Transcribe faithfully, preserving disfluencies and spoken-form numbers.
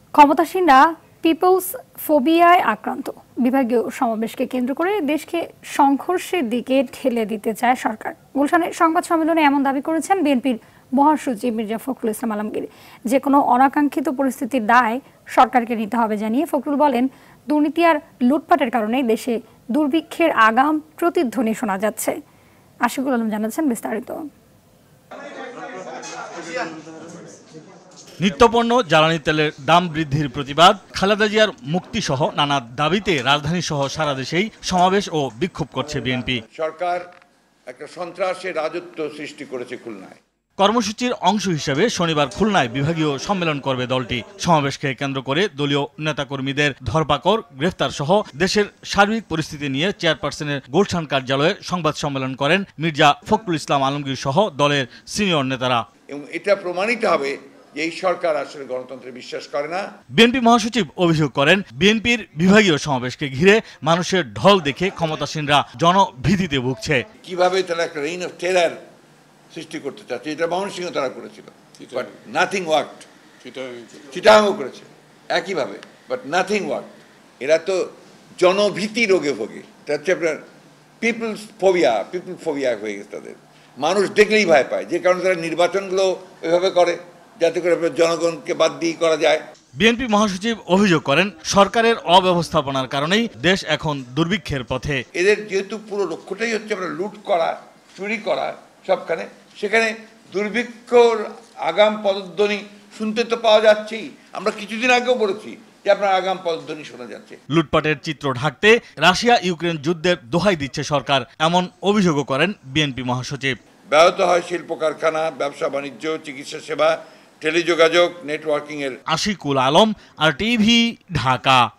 ক্ষমতাসীনরা people's ফোবিয়ায় আক্রান্ত। বিভাগীয় সমাবেশকে কেন্দ্র করে দেশকে সংঘর্ষের দিকে ঠেলে দিতে চায় সরকার। গুলশানে সংবাদ সম্মেলনে এমন দাবি করেছেন বিএনপির মহাসচিব মির্জা ফখরুল ইসলাম আলমগীর। যে কোনো অনাকাঙ্ক্ষিত পরিস্থিতির দায় সরকারকে নিতে হবে জানিয়ে ফখরুল বলেন, দুর্নীতি আর লুটপাটের কারণে দেশে দুর্ভিক্ষের আগাম প্রতিধ্বনি শোনা যাচ্ছে। আশিকুল আলম জানাচ্ছেন বিস্তারিত। নিত্যপণ্য জ্বালানি তেলের দাম বৃদ্ধির প্রতিবাদ, খালেদা জিয়ার মুক্তি সহ নানা দাবিতে রাজধানী সহ সারা দেশেই সমাবেশ ও বিক্ষোভ করছে বিএনপি। সরকার একটা সন্ত্রাসের রাজত্ব সৃষ্টি করেছে খুলনায়। কর্মসূচির অংশ হিসেবে শনিবার খুলনায় বিভাগীয় সম্মেলন করবে দলটি। সমাবেশকে কেন্দ্র করে দলীয় নেতাকর্মীদের ধরপাকড়, গ্রেফতার সহ দেশের সার্বিক পরিস্থিতি নিয়ে চেয়ারপারসনের গুলশান কার্যালয়ে সংবাদ সম্মেলন করেন মির্জা ফখরুল ইসলাম আলমগীর সহ দলের সিনিয়র নেতারা। এবং এটা প্রমাণিত হবে যে এই সরকার আসলে গণতন্ত্রে বিশ্বাস করে না। বিএনপি মহাসচিব অভিযোগ করেন, বিএনপির বিভাগীয় সমাবেশকে ঘিরে মানুষের ঢল দেখে ক্ষমতাসীনরা জনভীতিতে ভুগছে। কিভাবে তারা একটা রেইন অফ টেরার সৃষ্টি করতে চাচ্ছে, এটা ময়মনসিংহ তারা করেছিল, বাট নাথিং ওয়ার্কড। চিটাগাংও করেছে একইভাবে, বাট নাথিং ওয়ার্কড। এরা তো জনভীতি রোগে ভোগে। এটা হচ্ছে আপনার পিপলস ফোবিয়া, পিপল ফোবিয়া হয়ে গেছে তাদের। মানুষ দেখলেই ভয় পায়, যে কারণে তারা নির্বাচনগুলো ওইভাবে করে যাতে করে জনগণকে বাদ দিয়ে করা যায়। বিএনপি মহাসচিব অভিযোগ করেন, সরকারের অব্যবস্থাপনার কারণেই দেশ এখন দুর্ভিক্ষের পথে। এদের যেহেতু পুরো লক্ষ্যটাই হচ্ছে আমরা লুট করা, চুরি করা সবখানে, সেখানে দুর্ভিক্ষর আগাম পদধ্বনি শুনতে তো পাওয়া যাচ্ছেই। আমরা কিছুদিন আগেও বলেছি যে আপনার আগাম পদধ্বনি শোনা যাচ্ছে। লুটপাটের চিত্র ঢাকতে রাশিয়া ইউক্রেন যুদ্ধের দোহাই দিচ্ছে সরকার, এমন অভিযোগও করেন বিএনপি মহাসচিব। ব্যাহত হয় শিল্প কারখানা, ব্যবসা বাণিজ্য, চিকিৎসা সেবা, টেলিযোগাযোগ, নেটওয়ার্কিং এর। Ashikul Alam, R TV, Dhaka.